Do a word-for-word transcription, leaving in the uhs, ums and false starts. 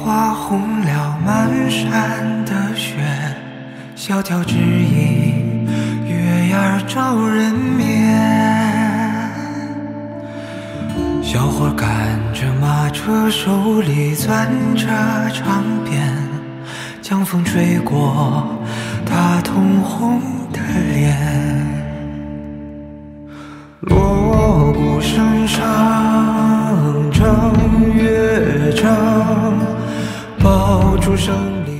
花红了满山的雪，萧条指引月牙照人面。小伙赶着马车，手里攥着长鞭，江风吹过他通红的脸。锣鼓声上，正乐章，爆竹声里。